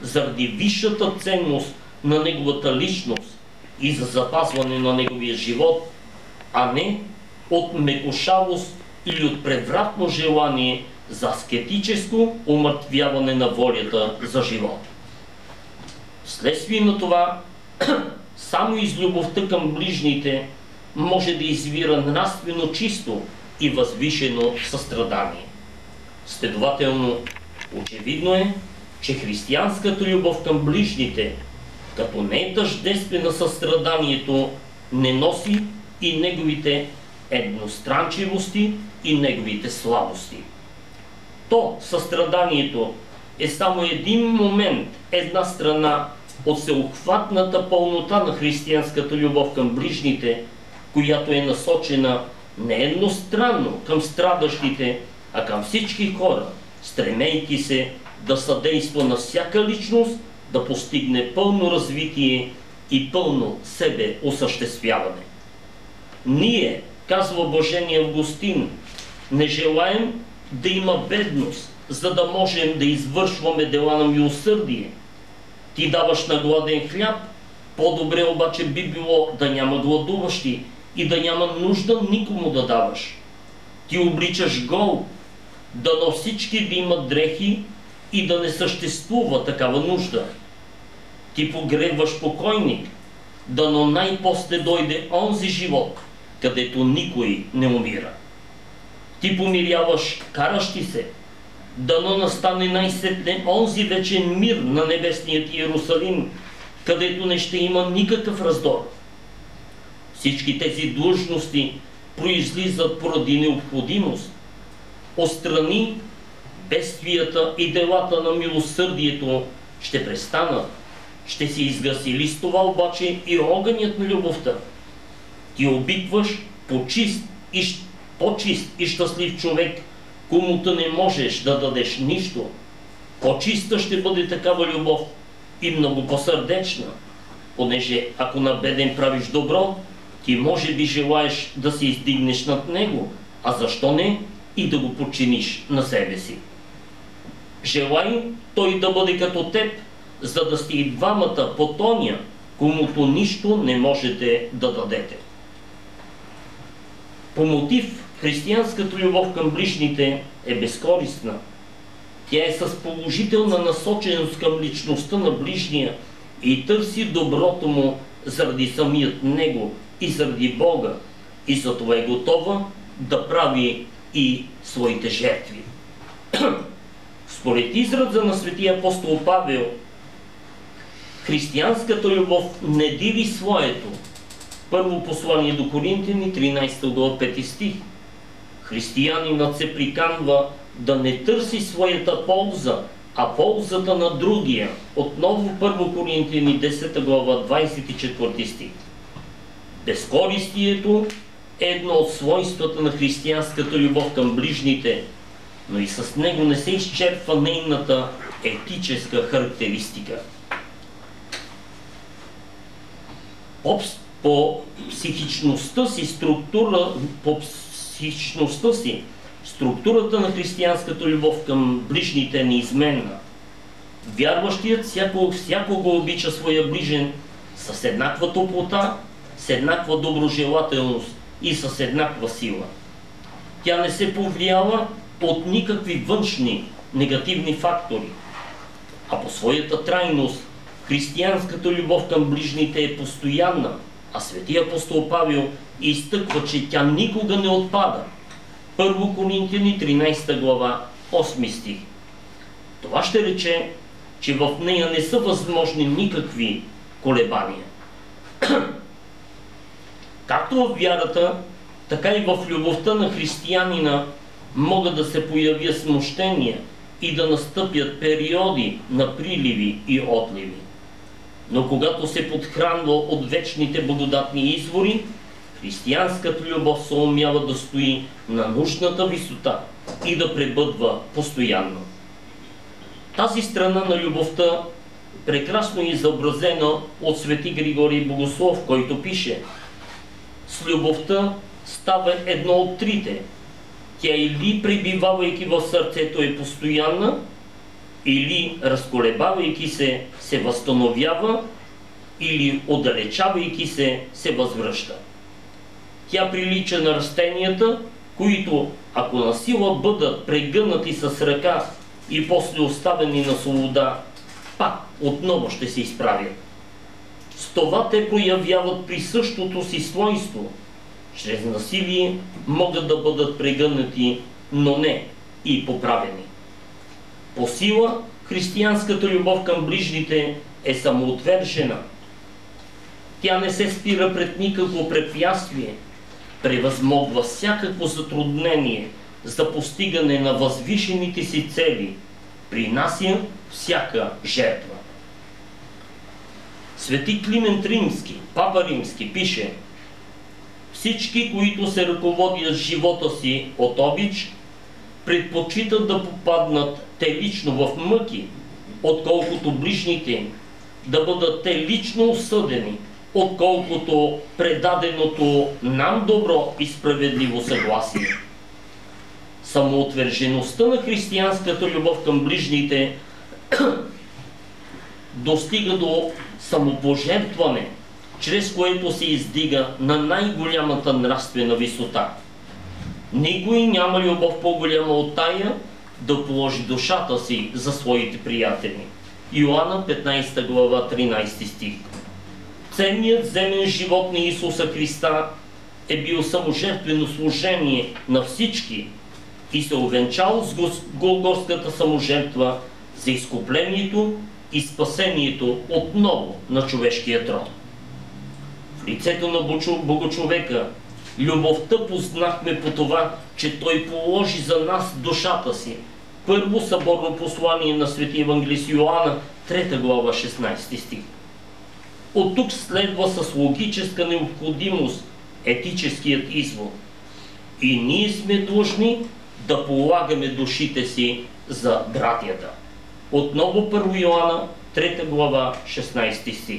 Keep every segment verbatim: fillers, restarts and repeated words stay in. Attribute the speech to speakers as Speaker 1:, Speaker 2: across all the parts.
Speaker 1: заради висшата ценност на неговата личност и за запазване на неговия живот, а не от мекошавост или от превратно желание за аскетическо умъртвяване на волята за живот. Вследствие на това, само из любовта към ближните може да извира нравствено чисто и възвишено състрадание. Следователно, очевидно е, че християнската любов към ближните, като не е тъждествена състраданието, не носи и неговите едностранчивости и неговите слабости. То, състраданието, е само един момент, една страна от всеобхватната пълнота на християнската любов към ближните, която е насочена не едностранно към страдащите, а към всички хора, стремейки се да съдейства на всяка личност да постигне пълно развитие и пълно себе осъществяване. Ние, казва Блажения Августин, не желаем да има бедност, за да можем да извършваме дела на милосърдие. Ти даваш на гладен хляб, по-добре обаче би било да няма гладуващи и да няма нужда никому да даваш. Ти обличаш гол, дано всички да имат дрехи и да не съществува такава нужда. Ти погребваш покойник, дано най-после дойде онзи живот, където никой не умира. Ти помиряваш каращи се, дано настане най-сетне онзи вечен мир на небесният Иерусалим, където не ще има никакъв раздор. Всички тези длъжности произлизат поради необходимост. Отстрани бедствията и делата на милосърдието ще престанат. Ще се изгаси ли с това обаче и огънят на любовта? Ти обикваш по-чист и, по-чист и щастлив човек, комуто не можеш да дадеш нищо. По-чиста ще бъде такава любов и много по-сърдечна, понеже ако на беден правиш добро, ти може би желаеш да се издигнеш над него, а защо не и да го подчиниш на себе си. Желай той да бъде като теб, за да сте и двамата потония, комуто нищо не можете да дадете. По мотив, християнската любов към ближните е безкористна. Тя е с положителна насоченост към личността на ближния и търси доброто му заради самият него и заради Бога, и затова е готова да прави и своите жертви. Според израза на светия апостол Павел, християнската любов не диви своето. Първо послание до Коринтяни, тринайсета глава, пети стих. Християнинът се приканва да не търси своята полза, а ползата на другия. Отново Първо Коринтяни, десета глава, двайсет и четвърти стих. Безкористието е едно от свойствата на християнската любов към ближните, но и с него не се изчерпва нейната етическа характеристика. По психичността си структура, по психичността си структурата на християнската любов към ближните е неизменна. Вярващият всяко, всякого обича своя ближен с еднаква топлота, с еднаква доброжелателност и с еднаква сила. Тя не се повлиява от никакви външни негативни фактори, а по своята трайност християнската любов към ближните е постоянна, а светия апостол Павел изтъква, че тя никога не отпада. Първо Коринтяни, тринайсета глава, осми стих. Това ще рече, че в нея не са възможни никакви колебания. Както в вярата, така и в любовта на християнина могат да се появят смущения и да настъпят периоди на приливи и отливи. Но когато се подхранва от вечните благодатни извори, християнската любов се умява да стои на нужната висота и да пребъдва постоянно. Тази страна на любовта прекрасно е изобразена от свети Григорий Богослов, който пише: с любовта става едно от трите. Тя или пребивавайки в сърцето е постоянна, или разколебавайки се, се възстановява, или отдалечавайки се, се възвръща. Тя прилича на растенията, които, ако на сила бъдат прегънати с ръка и после оставени на свобода, пак отново ще се изправят. С това те проявяват присъщото си свойство. Чрез насилие могат да бъдат прегънати, но не и поправени. По сила, християнската любов към ближните е самоотвержена. Тя не се спира пред никакво препятствие, превъзмогва всякакво затруднение за постигане на възвишените си цели, принася всяка жертва. Свети Климент Римски, папа Римски, пише: всички, които се ръководят живота си от обич, предпочитат да попаднат те лично в мъки, отколкото ближните, да бъдат те лично осъдени, отколкото предаденото нам добро и справедливо съгласие. Самоотвержеността на християнската любов към ближните достига до самопожертване, чрез което се издига на най-голямата нравствена висота. Никой няма любов по-голяма от тая да положи душата си за своите приятели. Йоанна петнайсета глава, тринайсети стих. Ценният земен живот на Исуса Христа е бил саможертвено служение на всички и се увенчал с голготската саможертва за изкуплението и спасението отново на човешкия род. В лицето на Богочовека любовта познахме по това, че Той положи за нас душата си. Първо съборно послание на свети евангелист Йоанна, трета глава, шестнайсети стих. От тук следва с логическа необходимост етическият извод. И ние сме длъжни да полагаме душите си за братята. Отново първо Йоанна, трета глава, шестнайсети стих.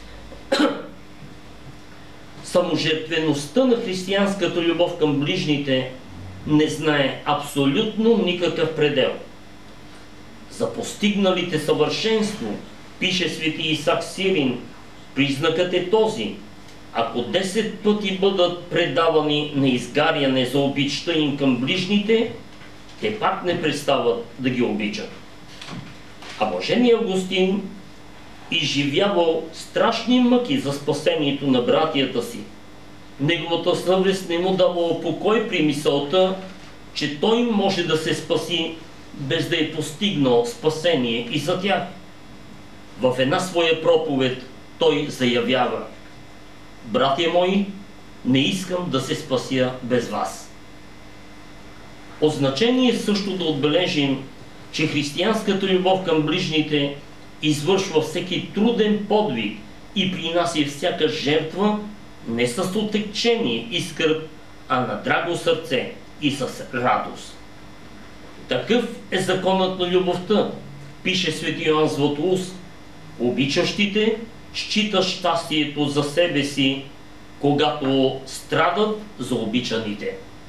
Speaker 1: Саможертвеността на християнската любов към ближните не знае абсолютно никакъв предел. За постигналите съвършенство, пише свети Исак Сирин, признакът е този: ако десет пъти бъдат предавани на изгаряне за обичта им към ближните, те пак не престават да ги обичат. А блаженият Августин изживявал страшни мъки за спасението на братията си. Неговата съвест не му давала покой при мисълта, че той може да се спаси без да е постигнал спасение и за тях. В една своя проповед той заявява: братя мои, не искам да се спася без вас. От значение е също да отбележим, че християнската любов към ближните извършва всеки труден подвиг и принася всяка жертва не с отекчение и скърб, а на драго сърце и с радост. Такъв е законът на любовта, пише свети Йоан Златоуст. Обичащите считат щастието за себе си, когато страдат за обичаните.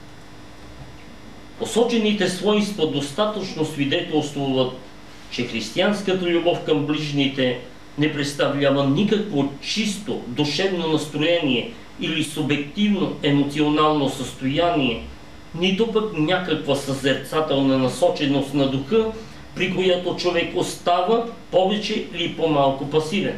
Speaker 1: Посочените свойства достатъчно свидетелствуват, че християнската любов към ближните не представлява никакво чисто душевно настроение или субективно емоционално състояние, нито пък някаква съзерцателна насоченост на духа, при която човек остава повече или по-малко пасивен.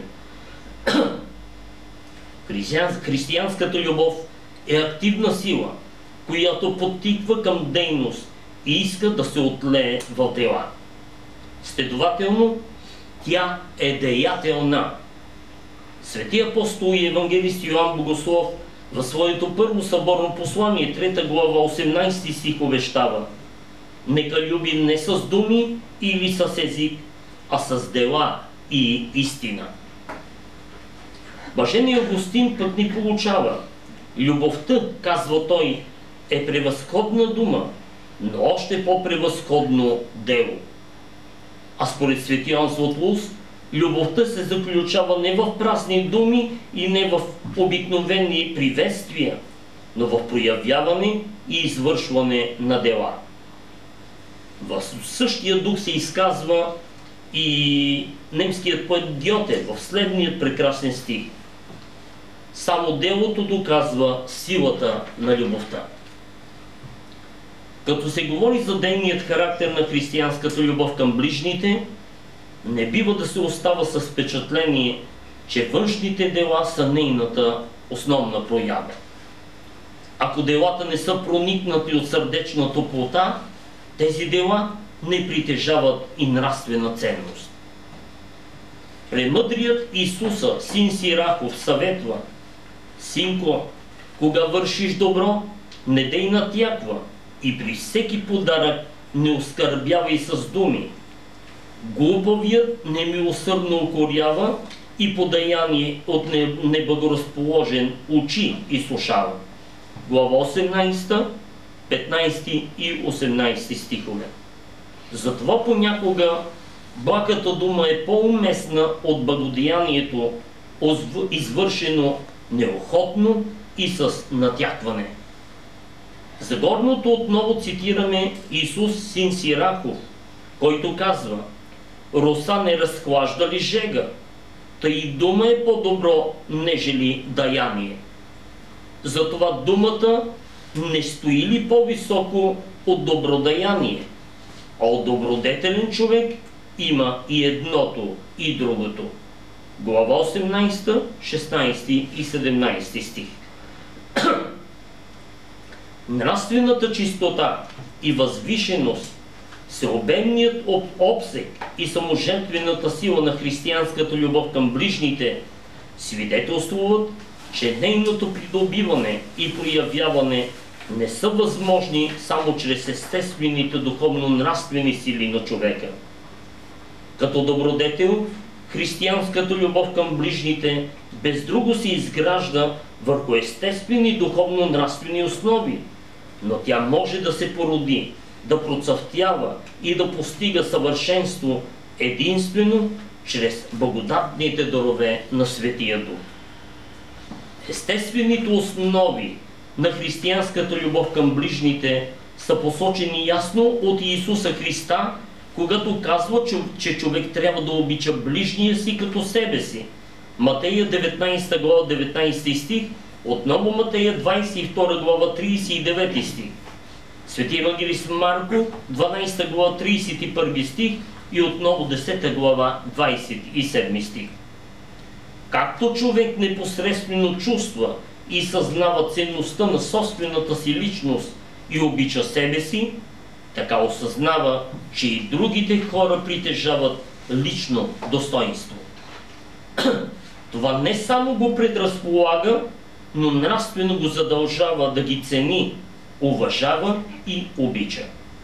Speaker 1: Християнската любов е активна сила, която подтиква към дейност и иска да се отлее в дела. Следователно, тя е деятелна. Свети апостол и евангелист Йоан Богослов в своето първо съборно послание, трета глава, осемнайсети стих увещава: нека любим не с думи или с език, а с дела и истина. Блаженият Августин пък ни получава: любовта, казва той, е превъзходна дума, но още по-превъзходно дело. А според свети Йоан Златоуст, любовта се заключава не в празни думи и не в обикновени приветствия, но в проявяване и извършване на дела. В същия дух се изказва и немският поет Гьоте в следният прекрасен стих. Само делото доказва силата на любовта. Като се говори за дейният характер на християнската любов към ближните, не бива да се остава с впечатление, че външните дела са нейната основна проява. Ако делата не са проникнати от сърдечна топлота, тези дела не притежават и нравствена ценност. Премъдрият Исуса, син Сирахов, съветва: синко, кога вършиш добро, не дей натяква и при всеки подарък не оскърбявай с думи. Глупавият немилосърдно укорява и подаяние от неблагоразположен очи изслушава. Глава осемнадесета, петнадесети и осемнадесети стихове. Затова понякога благата дума е по-уместна от благодеянието, извършено неохотно и с натякване. За горното отново цитираме Исус, син Сирахов, който казва: роса не разхлажда ли жега, тъй дума е по-добро, нежели даяние. Затова думата не стои ли по-високо от добродаяние, а от добродетелен човек има и едното, и другото. Глава осемнадесета, шестнадесети и седемнадесети стих. Нравствената чистота и възвишеност, всеобемният обсек и саможертвената сила на християнската любов към ближните свидетелствуват, че нейното придобиване и проявяване не са възможни само чрез естествените духовно-нравствени сили на човека. Като добродетел, християнската любов към ближните без друго се изгражда върху естествени духовно-нравствени основи, но тя може да се породи, да процъфтява и да постига съвършенство единствено чрез благодатните дарове на Светия Дух. Естествените основи на християнската любов към ближните са посочени ясно от Иисуса Христа, когато казва, че човек трябва да обича ближния си като себе си. Матея деветнадесета глава, деветнадесети стих, отново Матея двадесет и втора глава, тридесет и девети стих. Свети евангелист Марко, дванадесета глава, тридесет и първи стих и отново десета глава, двадесет и седми стих. Както човек непосредствено чувства и съзнава ценността на собствената си личност и обича себе си, така осъзнава, че и другите хора притежават лично достоинство. Това не само го предразполага, но нравствено го задължава да ги цени, уважава и обича.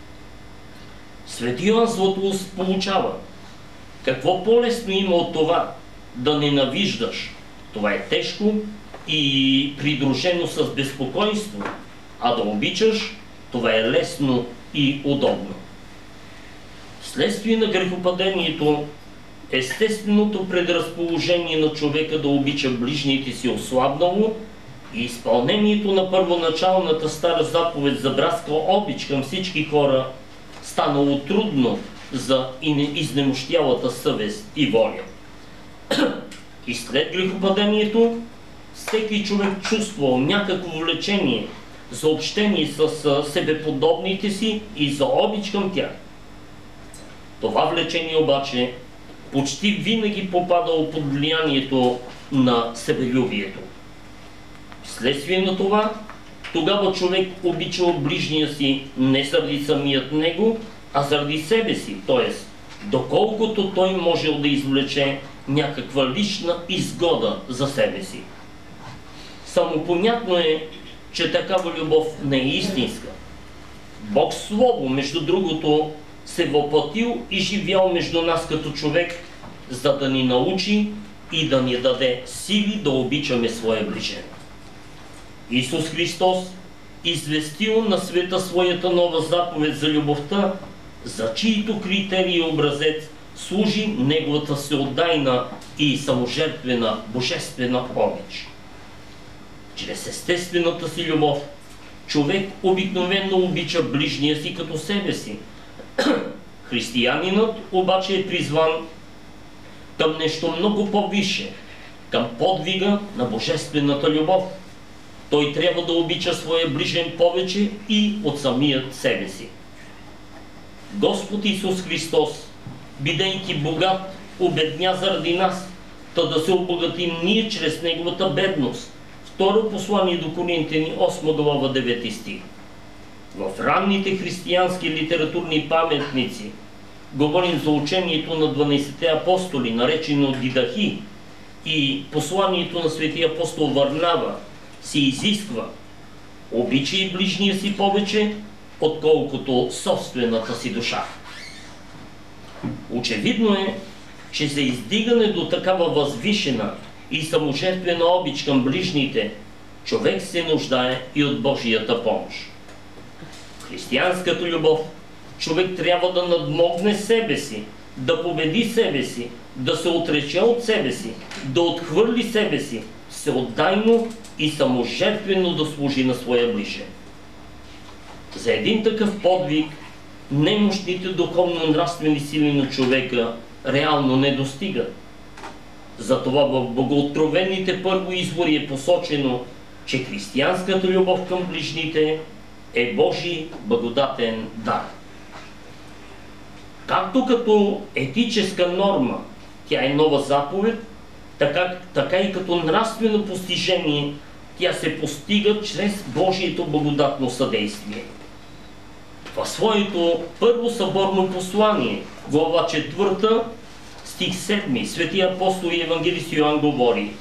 Speaker 1: Свети Йоан Златоуст получава: какво по-лесно има от това да ненавиждаш? Това е тежко и придружено с безпокойство, а да обичаш, това е лесно и удобно. Вследствие на грехопадението, естественото предразположение на човека да обича ближните си ослабнало и изпълнението на първоначалната стара заповед за братска обич към всички хора станало трудно за изнемощялата съвест и воля. И след грехопадението, всеки човек чувствал някакво влечение за общение с себеподобните си и за обич към тях. Това влечение обаче почти винаги попадало под влиянието на себелюбието. Вследствие на това, тогава човек обичал ближния си не заради самият него, а заради себе си, т.е. доколкото той можел да извлече някаква лична изгода за себе си. Само понятно е, че такава любов не е истинска. Бог Слово, между другото, се въплатил и живял между нас като човек, за да ни научи и да ни даде сили да обичаме своя ближен. Исус Христос известил на света своята нова заповед за любовта, за чието критерий и образец служи неговата всеотдайна и саможертвена божествена обич. Чрез естествената си любов човек обикновено обича ближния си като себе си. Християнинът обаче е призван към нещо много по-висше, към подвига на божествената любов. Той трябва да обича своя ближен повече и от самият себе си. Господ Исус Христос, бидейки богат, обедня заради нас, та да се обогатим ние чрез Неговата бедност. Второ послание до Коринтяни, осма глава, девети стих. В ранните християнски литературни паметници говорим за учението на дванайсетте апостоли, наречено Дидахи, и посланието на светия апостол Варнава се изисква: обичай ближния си повече, отколкото собствената си душа. Очевидно е, че за издигане до такава възвишена и саможертвена обич към ближните, човек се нуждае и от Божията помощ. В християнската любов човек трябва да надмогне себе си, да победи себе си, да се отрече от себе си, да отхвърли себе си, всеотдайно и саможертвено да служи на своя ближен. За един такъв подвиг немощните духовно-нравствени сили на човека реално не достигат. Затова в богооткровените първоизвори е посочено, че християнската любов към ближните е Божий благодатен дар. Както като етическа норма тя е нова заповед, така, така и като нравствено постижение тя се постига чрез Божието благодатно съдействие. В своето първо съборно послание, глава четвърта, стих седми, светия апостол и евангелист Йоан говори: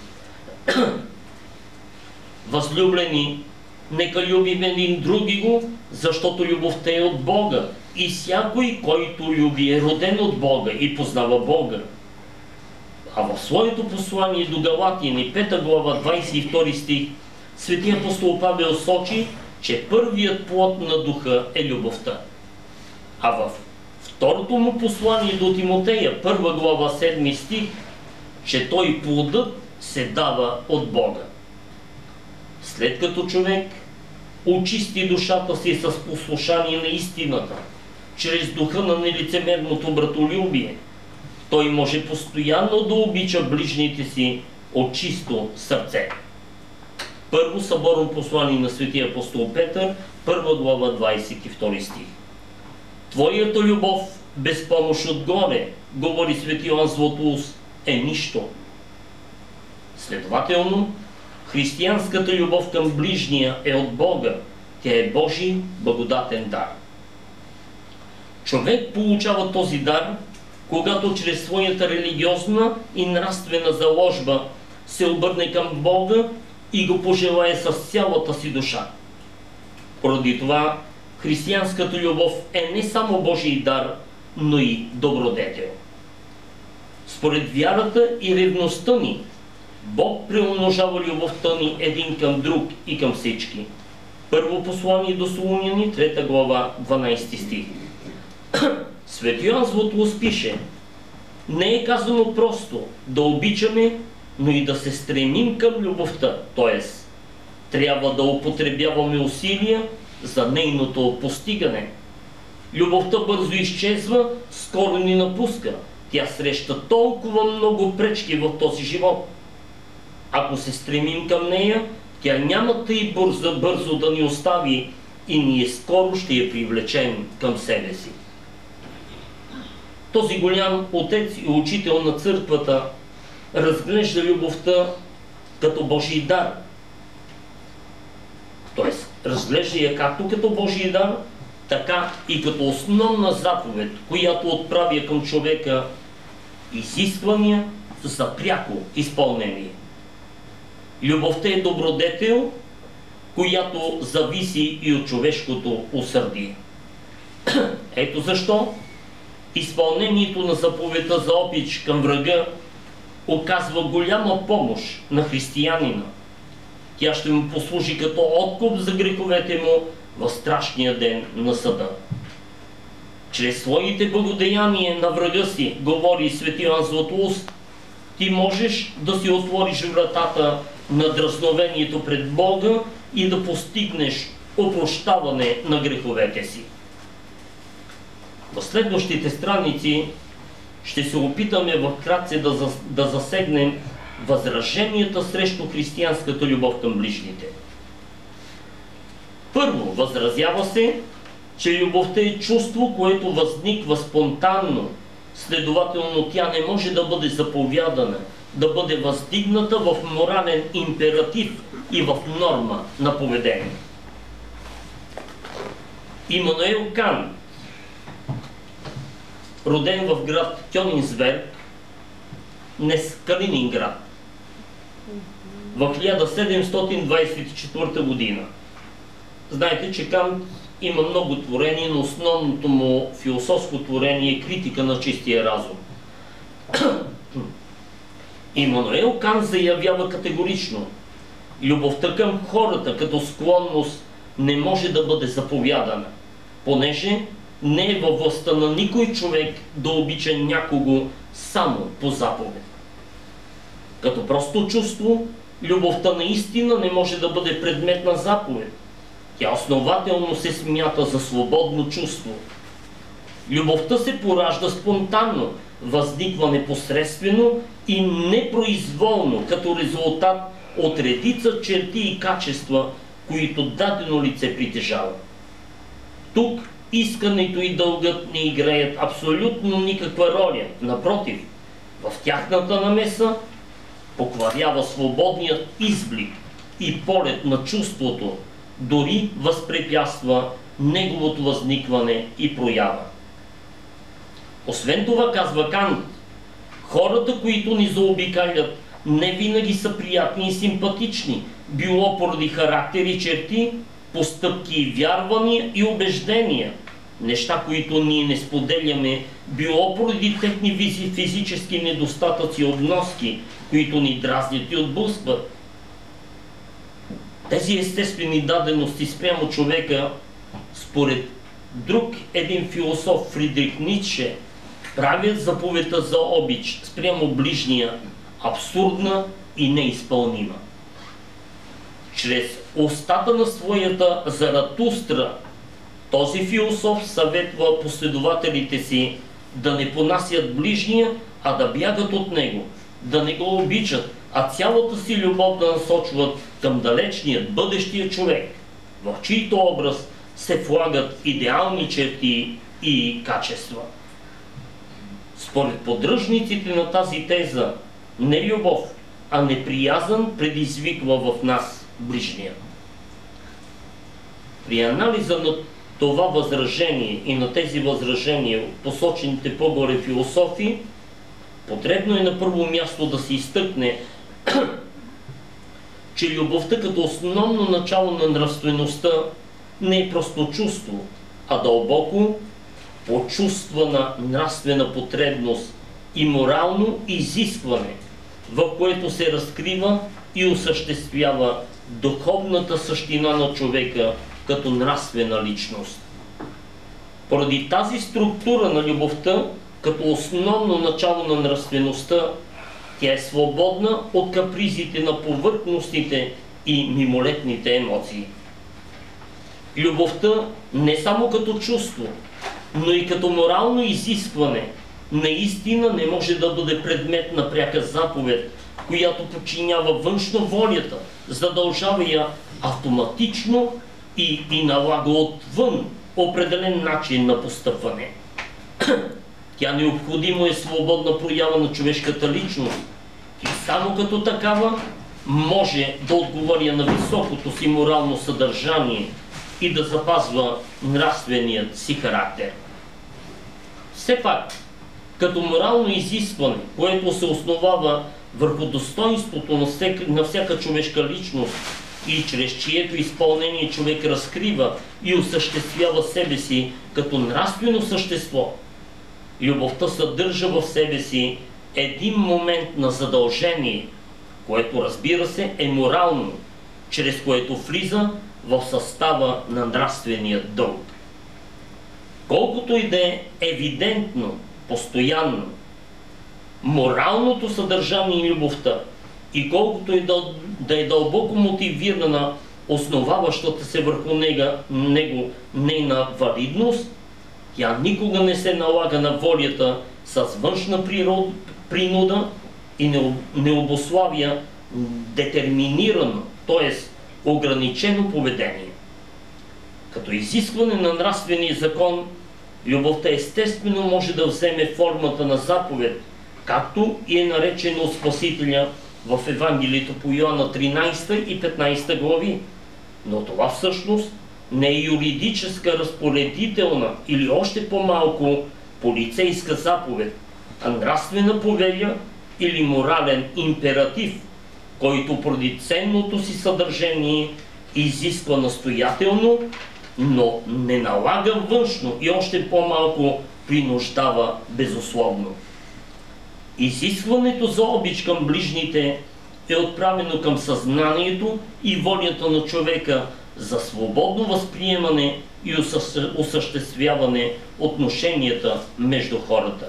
Speaker 1: Възлюблени, нека любим един други го, защото любовта е от Бога, и всякой, който люби, е роден от Бога и познава Бога. А в своето послание до Галатяни, пета глава, двайсет и втори стих, светия апостол Павел сочи, че първият плод на духа е любовта. А в второто му послание до Тимотея, първа глава, седми стих, че той плодът се дава от Бога. След като човек очисти душата си с послушание на истината, чрез духа на нелицемерното братолюбие, той може постоянно да обича ближните си от чисто сърце. Първо съборно послание на светия апостол Петър, първа глава, двайсет и втори стих. Твоята любов без помощ отгоре, говори свети Йоан Златоуст, е нищо. Следователно, християнската любов към ближния е от Бога. Тя е Божий благодатен дар. Човек получава този дар, когато чрез своята религиозна и нравствена заложба се обърне към Бога и го пожелае с цялата си душа. Поради това християнската любов е не само Божий дар, но и добродетел. Според вярата и ревността ни, Бог преумножава любовта ни един към друг и към всички. Първо послание до Солуняни, трета глава, дванайсети стих. Свети Йоан Златоуст пише: не е казано просто да обичаме, но и да се стремим към любовта, т.е. трябва да употребяваме усилия за нейното постигане. Любовта бързо изчезва, скоро ни напуска. Тя среща толкова много пречки в този живот. Ако се стремим към нея, тя няма тъй бързо, бързо да ни остави и ние скоро ще я привлечем към себе си. Този голям отец и учител на църквата разглежда любовта като Божий дар. Тоест, разглежда я както като Божий дар, така и като основна заповед, която отправя към човека изисквания за пряко изпълнение. Любовта е добродетел, която зависи и от човешкото усърдие. Ето защо изпълнението на заповедта за обич към врага оказва голяма помощ на християнина. Тя ще му послужи като откуп за греховете му в страшния ден на съда. Чрез своите благодеяния на врага си, говори свети Йоан Златоуст, ти можеш да си отвориш вратата на дразновението пред Бога и да постигнеш опрощаване на греховете си. В следващите страници ще се опитаме вкратце да, да засегнем възраженията срещу християнската любов към ближните. Първо, възразява се, че любовта е чувство, което възниква спонтанно, следователно тя не може да бъде заповядана, да бъде въздигната в морален императив и в норма на поведение. Имануел Кант, роден в град Кьонигсберг, днес Калининград, в хиляда седемстотин двадесет и четвърта година. Знаете, че Кант има много творения, но основното му философско творение е критика на чистия разум. Имануел Кант заявява категорично: любовта към хората като склонност не може да бъде заповядана, понеже не е във властта на никой човек да обича някого само по заповед. Като просто чувство, любовта наистина не може да бъде предмет на заповед. Тя основателно се смята за свободно чувство. Любовта се поражда спонтанно, възниква непосредствено и непроизволно, като резултат от редица черти и качества, които дадено лице притежава. Тук искането и дългът не играят абсолютно никаква роля. Напротив, в тяхната намеса покварява свободният изблик и полет на чувството, дори възпрепятства неговото възникване и проява. Освен това, казва Кант, хората, които ни заобикалят, не винаги са приятни и симпатични, било поради характери, черти, постъпки и вярвания и убеждения, неща, които ние не споделяме, било поради техни физически недостатъци и обноски, които ни дразнят и отблъскват. Тези естествени дадености спрямо човека, според друг един философ, Фридрих Ницше, правят заповедта за обич спрямо ближния абсурдна и неизпълнима. Чрез устата на своята Заратустра този философ съветва последователите си да не понасят ближния, а да бягат от него, да не го обичат, а цялата си любов да насочват към далечният, бъдещия човек, в чийто образ се влагат идеални черти и качества. Според поддръжниците на тази теза, не любов, а неприязън предизвиква в нас ближния. При анализа на това възражение и на тези възражения, посочените по-горе философи, потребно е на първо място да се изтъкне, че любовта като основно начало на нравствеността не е просто чувство, а дълбоко почувствана нравствена потребност и морално изискване, в което се разкрива и осъществява духовната същина на човека като нравствена личност. Поради тази структура на любовта, като основно начало на нравствеността, тя е свободна от капризите на повърхностните и мимолетните емоции. Любовта не само като чувство, но и като морално изискване наистина не може да бъде предмет на пряка заповед, която подчинява външно волята, задължава я автоматично и, и налага отвън определен начин на постъпване. Тя необходимо е свободна проява на човешката личност и само като такава може да отговаря на високото си морално съдържание и да запазва нравственият си характер. Все пак, като морално изискване, което се основава върху достоинството на всяка, на всяка човешка личност и чрез чието изпълнение човек разкрива и осъществява себе си като нравствено същество, любовта съдържа в себе си един момент на задължение, което, разбира се, е морално, чрез което влиза в състава на нравствения дълг. Колкото и да е евидентно, постоянно, моралното съдържание и любовта, и колкото и да, да е дълбоко мотивирана основаващата се върху него, него нейна валидност, Тя никога не се налага на волята с външна природ, принуда и не, не обуславя детерминирано, т.е. ограничено поведение. Като изискване на нравствения закон, любовта естествено може да вземе формата на заповед, както и е наречено от Спасителя в Евангелието по Йоанна тринадесета и петнадесета глави. Но това всъщност не е юридическа, разпоредителна или още по-малко полицейска заповед, а нравствена повеля или морален императив, който поради ценното си съдържание изисква настоятелно, но не налага външно и още по-малко принуждава безусловно. Изискването за обич към ближните е отправено към съзнанието и волята на човека за свободно възприемане и осъществяване отношенията между хората.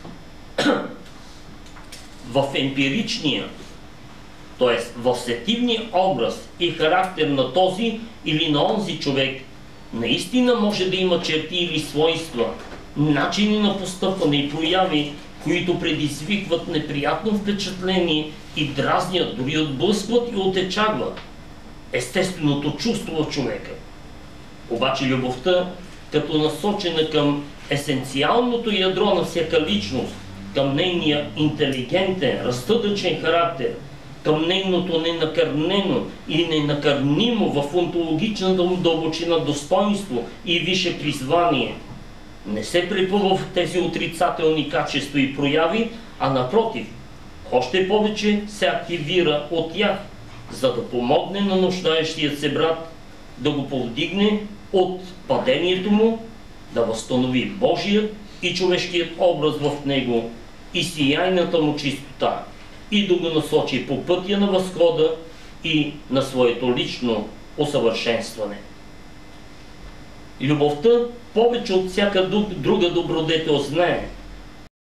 Speaker 1: В емпиричния, т.е. в сетивния образ и характер на този или на онзи човек наистина може да има черти или свойства, начини на постъпване и прояви, които предизвикват неприятно впечатление и дразнят, дори отблъскват и отечагват естественото чувство в човека. Обаче любовта, като насочена към есенциалното ядро на всяка личност, към нейния интелигентен, разсъдъчен характер, към нейното ненакърнено и ненакърнимо в онтологичната му дълбочина достоинство и висше призвание, не се препъва в тези отрицателни качества и прояви, а напротив, още повече се активира от тях, за да помогне на нуждаещият се брат, да го повдигне от падението му, да възстанови Божият и човешкият образ в него и сияйната му чистота, и да го насочи по пътя на възхода и на своето лично усъвършенстване. Любовта повече от всяка друга добродетел знае,